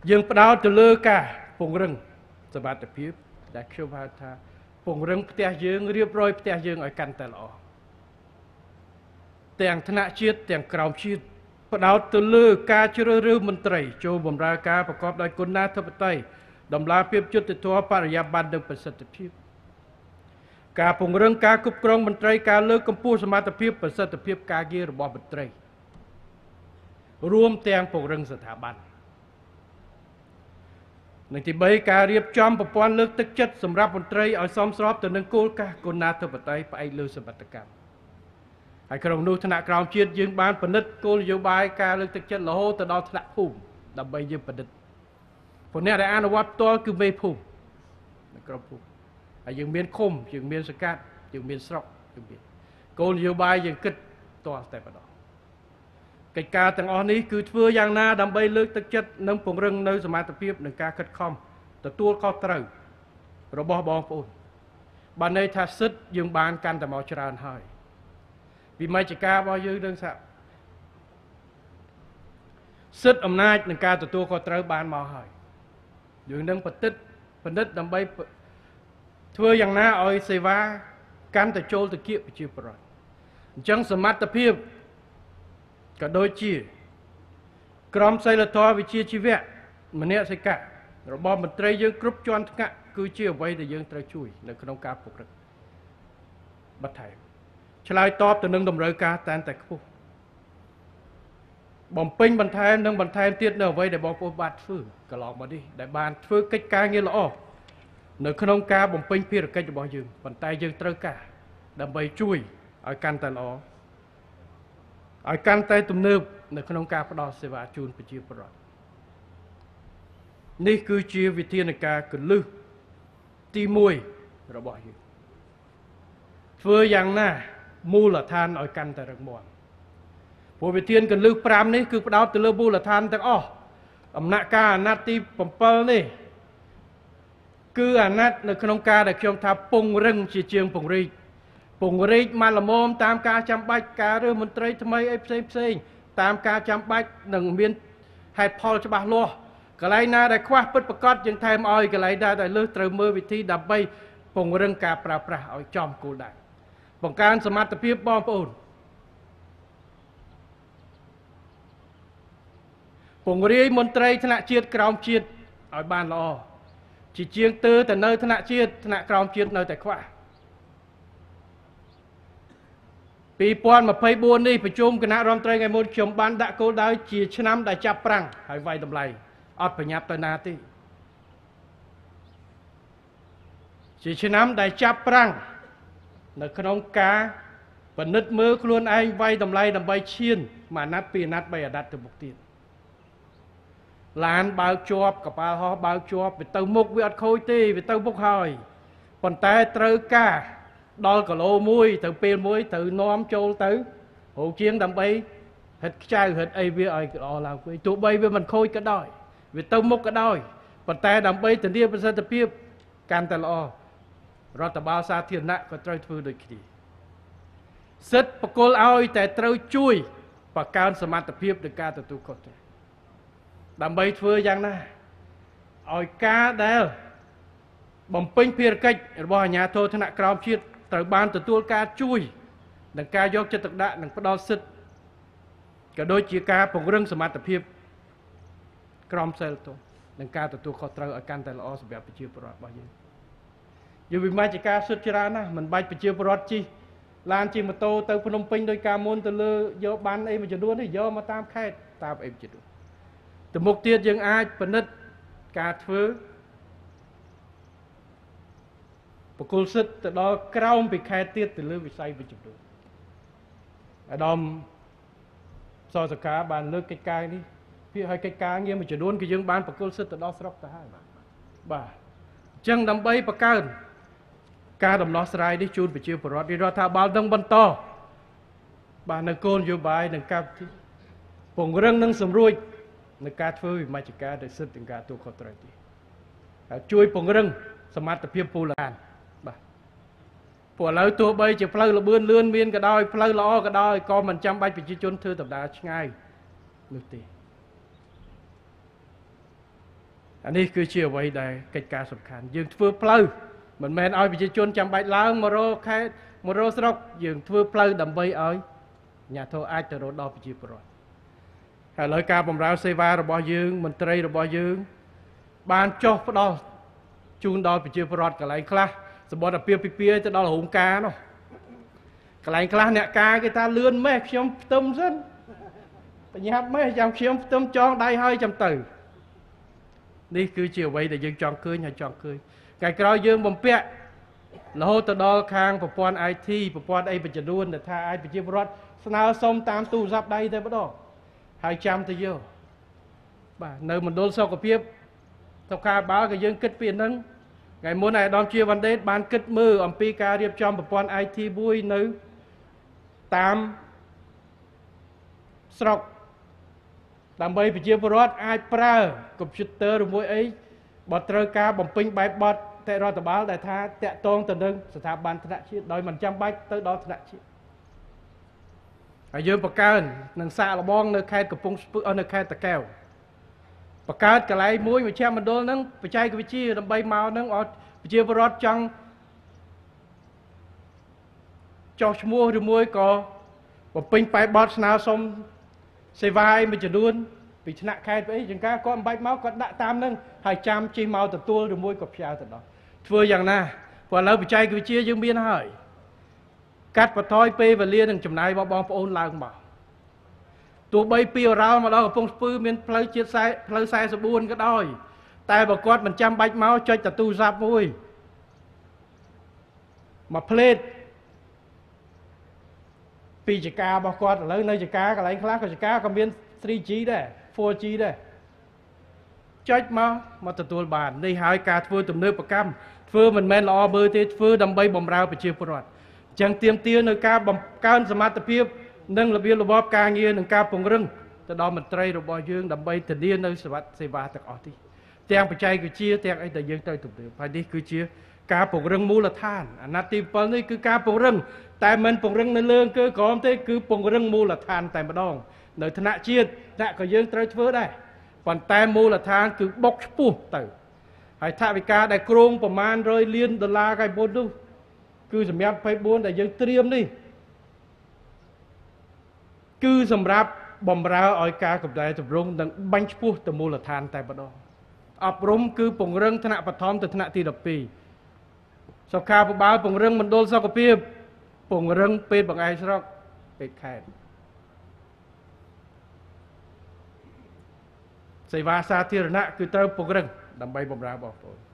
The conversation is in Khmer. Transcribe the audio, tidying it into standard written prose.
dương bắt đầu từ lơ cả phùng rừngสมรรถភាពដែលខ្ញុំហៅថាពង្រឹងផ្ទះយើងរៀបរយផ្ទះយើងឲ្យកាន់តែល្អទាំងថ្នាក់ជាតិទាំងក្រោមជាតិផ្ដោតទៅលើការជ្រើសរើសមន្ត្រីចូលបម្រើការប្រកបដោយគុណធម៌បតីដំណើរភាពយុត្តិធម៌បរិយាបន្ននិងប្រសិទ្ធភាពការពង្រឹងការគ្រប់គ្រងមន្ត្រីការលើកកម្ពស់សមត្ថភាពប្រសិទ្ធភាពការងាររបស់មន្ត្រីរួមទាំងពង្រឹងស្ថាប័ននិងទី3ការរៀបចំប្រព័ន្ធលើកទឹកចិត្តសម្រាប់មន្ត្រីឲ្យសមស្របទៅនឹងគោលការណ៍គុណធម៌បតីផ្អែកលើសមត្ថកម្មហើយក្នុងនោះថ្នាក់ក្រោមជាតិយើងបានពិនិត្យគោលនយោបាយការលើកទឹកចិត្តរហូតទៅដល់ថ្នាក់ភូមិដើម្បីយើងពិនិត្យព្រោះអ្នកដែលអនុវត្តផ្ទាល់គឺមេភូមិនៅក្រុមភូមិហើយយើងមានឃុំយើងមានសង្កាត់យើងមានស្រុកយើងមានគោលនយោបាយយើងគិតផ្ទាល់តែម្ដងកិច្ចការទាំងអស់នេះគឺធ្វើយ៉ាងណាដើម្បីលើកទឹកចិត្តនិងពង្រឹងនៅសមត្ថភាពនៃការខិតខំទទួលខុសត្រូវរបស់បងប្អូនបានន័យថាសិទ្ធិយើងបានកាន់តែមកច្រើនហើយវិមជ្ឈការរបស់យើងនឹងសិទ្ធិអំណាចនឹងការទទួលខុសត្រូវបានមកហើយយើងនឹងពិនិត្យដើម្បីធ្វើយ៉ាងណាឲ្យសេវាកាន់តែចូលទៅគៀកប្រជាពលរដ្ឋអញ្ចឹងសមត្ថភាពក៏ដូចជាក្រមសីលធម៌វិជ្ជាជីវៈមនសិការរបស់មន្ត្រីយើងគ្រប់ជាន់ថ្នាក់គឺជាអ្វីដែលយើងត្រូវជួយនៅក្នុងការពង្រឹងបន្ថែមឆ្លើយតបទៅនឹងតម្រូវការតែខ្ពស់បំពេញបន្ថែមនិងបន្ថែមទៀតនៅអ្វីដែលបងប្អូនបានធ្វើកន្លងមកនេះដែលបានធ្វើកិច្ចការងារល្អនៅក្នុងការបំពេញភារកិច្ចរបស់យើងប៉ុន្តែយើងត្រូវការដើម្បីជួយឲ្យកាន់តែល្អឲ្យកាន់តែទំនើបនៅក្នុងការផ្តល់សេវាជូនប្រជាពលរដ្ឋនេះគឺជាវិធានការគន្លឹះទី1របស់យើងធ្វើយ៉ាងណាមូលដ្ឋានឲ្យកាន់តែរឹងមាំព្រោះវិធានគន្លឹះ5នេះគឺផ្ដោតទៅលើមូលដ្ឋានទាំងអស់ដំណាក់កាលអាណត្តិទី7នេះគឺអាណត្តិនៅក្នុងការដែលខ្ញុំថាពង្រឹងជាជាងពង្រីកមកល្មមតាមការចាំបាច់ការរើសមន្ត្រីថ្មីអីផ្សេងតាមការចាំបាច់នឹងមានហេតុផលច្បាស់លាស់កន្លែងណាដែលខ្វះពិតប្រាកដយើងថែមឲ្យកន្លែងណាដែលលើសត្រូវមើលវិធីដើម្បីពង្រឹងការប្រើប្រាស់ឲ្យចំគោលដៅបង្កើនសមត្ថភាពបងប្អូនពង្រាយមន្ត្រីថ្នាក់ជាតិក្រោមជាតិឲ្យបានល្អជាជាងទៅនៅថ្នាក់ជាតិថ្នាក់ក្រោមជាតិនៅតែខ្វះ2024នេះប្រជុំគណៈរដ្ឋមន្ត្រីថ្ងៃមុនខ្ញុំបានដាក់គោលដៅជាឆ្នាំដែលចាប់ប្រាំងហើយវាយតម្លៃអត់ប្រញាប់ទៅណាទេជាឆ្នាំដែលចាប់ប្រាំងនៅក្នុងការពិនិត្យមើលខ្លួនឯងវាយតម្លៃដើម្បីឈានមួយអាណត្តិពីរអាណត្តិបីអាណត្តិទៅមុខទៀតឡានបើកជាប់កប៉ាល់ហោះបើកជាប់វាទៅមុខវាអត់ខូចទេវាទៅមុខហើយប៉ុន្តែត្រូវការដល់គីឡូមួយទៅពេលមួយត្រូវនាំចូលទៅរោងជាងដើម្បីហិតខ្ចៅហិតអីវាឲ្យល្អឡើងវិញទោះបីវាមិនខូចក៏ដោយវាទៅមុខក៏ដោយប៉ុន្តែដើម្បីធានាប្រសិទ្ធភាពកាន់តែល្អរដ្ឋបាលសាធារណៈក៏ត្រូវធ្វើដូចគ្នាសិទ្ធិបកគលឲ្យតែត្រូវជួយបង្កើនសមត្ថភាពនៃការទទួលខុសត្រូវដើម្បីធ្វើយ៉ាងណាឲ្យការដែលបំពេញភារកិច្ចរបស់អាជ្ញាធរថ្នាក់ក្រោមជាតិត្រូវបានទទួលការជួយនិងការយកចិត្តទុកដាក់និងផ្ដល់សិទ្ធិក៏ដូចជាការពង្រឹងសមត្ថភាពក្រមសីលធម៌និងការទទួលខុសត្រូវឲ្យកាន់តែល្អសម្រាប់ប្រជាពលរដ្ឋរបស់យើងវិមជ្ឈការសិទ្ធិច្រើនណាស់មិនបាច់ប្រជាពលរដ្ឋជិះឡានជិះម៉ូតូទៅភ្នំពេញដោយការមុនទៅលើយកបានអីមួយចំនួននេះយកមកតាមខេត្តតាមអីមួយចំនួនទៅមុខទៀតយើងអាចពិនិត្យការធ្វើបកគលសិទ្ធិទៅដល់ក្រោមពីខេត្តទៀតទៅលើវិស័យមួយចំនួនអាដាមសសកាបានលើកកិច្ចការនេះភាគឲ្យកិច្ចការងារមួយចំនួនគឺយើងបានបកគលសិទ្ធិទៅដល់ស្រុកទៅហើយបាទអញ្ចឹងដើម្បីបង្កើនការដំណោះស្រាយនេះជូនប្រជាពលរដ្ឋរដ្ឋាភិបាលនឹងបន្តបាទនៅគោលនយោបាយនិងការពង្រឹងនិងសម្រួចនៃការធ្វើវិមជ្ឈការទៅសិទ្ធិទាំងការទទួលខុសត្រូវនេះហើយជួយពង្រឹងសមត្ថភាពពលរដ្ឋបាទព្រោះឥឡូវទោះបីជាផ្លូវលបឿនលឿនមានក៏ដោយផ្លូវល្អក៏ដោយក៏មិនចាំបាច់ប្រជាជនធ្វើដំណើរឆ្ងាយនោះទេ anh ấy cứ chia vậy đây cách cả sập khăn dương thưa pleu mình men oi bị chôn chăm bạch láng mà rô khai mà rô sọc dương thưa pleu đầm bay oi nhà thô ai từ đó đo bị chia rồi hay lời ca bầm rau xây va rồi bao dương mình tây rồi bao dương ban cho phát đo chun đo bị chia rồi cả lại khlaสมมติว่าเปียจะดอลหงกาเนาะกลายคลาเนี่ยกาcái ta lươn mấy xem tâm dân tại nhà mấy chồng xem tâm cho đây hơi chồng tử đi cứ chiều vậy để dân chọn cưới nhà chọn cưới cái đó dương bầm pẹ là hô tờ đo khang và quan IT và quan đây phải chọn luôn để tha ai phải chia bớt nào xong tam tu giáp đây thế bắt đầu 200 tới vô bà nơi mình đôn sau cái phía sau khai báo cái dân kết phiền nâng ngày muốn này đón chia vấn đề ban kết mơ ông PK điệp trong một quan IT vui nữ tam sọc làm bây phải chia bớt ai pra computer rồi mỗi ấy bật rơi ca bằng pin bài bật tại rồi tờ báo đại tha tệ tôn tờ nâng sự thả ban thật chứ đòi mình trăm bách tới đó thật chứ ở dưới bậc cao nâng xa là bong nơi khai của phong ở nơi khai tờ kèo bậc cao cái lấy muối mà che mình đôi nâng phải chay cái chi làm bay màu nâng ở chia bớt trong cho mua rồi muối có bằng pin bài bật nào xong xe vai mình chỉ luôn vì nặng khai vậy chúng ta có bạch máu có đã tam nâng 200 chi máu từ tua rồi muối cọp chào từ đó vừa rằng na và lâu bị chay cái chia dương biên hỏi cắt và thoi p và liên thằng chùm này bong ôn lao bảo tụi bay pio rau mà đó phong phư miền phơi chia sai phơi sai số buôn cái đôi tai bà quát mình trăm bạch máu cho tu giáp vui mà plate pi chỉ ca bà quát lấy nơi chỉ ca cái lấy khác cái chỉ ca còn miền 3G đây 4G đây chết mà từ tuổi bản đây hai ca phơi tụm nơi bậc cam phơi mình men lo bơi thế phơi đầm bay bầm rau bị chia phơi chẳng tiêm tia nơi ca bầm caoสมรรถភាពnâng là biên là bóp ca nghe nâng ca bồng rừng từ đó mình trai rồi bò dương đầm bay từ điên nơi svat se va tạc ở đi tiếng bị chay cứ chia tiếng ấy từ dương trai tụm được phải đi cứ chia ca bồng rừng mua là than nát tim pal này cứ ca bồng rừng tại mình bồng rừng nơi lương cứ có thế cứ bồng rừng mua là than tại mà đong nơi thân nạ chia nạ có dương trai phơi đây còn tại mua là than cứ bốc pu từ hay thà vì ca đại krongประมาณ100 đô la cái bốn đô cứ sầm nhát phải bốn đại dương tiêm đi cứสำหรับบอมราออยกากับได้ตบรงดังบัญชพูตมูลฐานแต่บดออบรมคือปงเรื่องธนปฐมแต่ธนตีดับปีสกาปบาลปงเรื่องมันโดนสกปรกปงเรื่องเป็นบางไอ้สระเป็นแค่ใส่วาสาธิรณะคือเติมปงเรื่องดังใบบอมราบอกตัว